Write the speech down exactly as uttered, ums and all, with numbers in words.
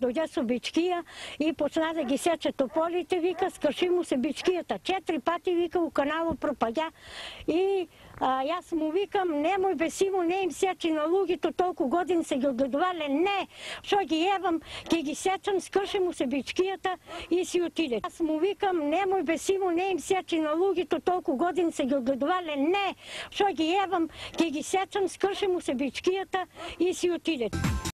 дойде с обичкия и почна да ги сече тополите, вика, скърши му се бичкията. Четири пати, вика, у канала пропадя. И а, аз му викам, не мой бесимо, не им сечи на лугито, толкова години се ги отгледували. Не, що ги евам, ке ги сечам, скърши му се бичкията и си отиде. Аз му викам, не мой бесимо, не им сечи на лугито, толкова години се ги отгледували. Не, що ги евам, ке ги сечам, скърши му се бичкията и си отиде.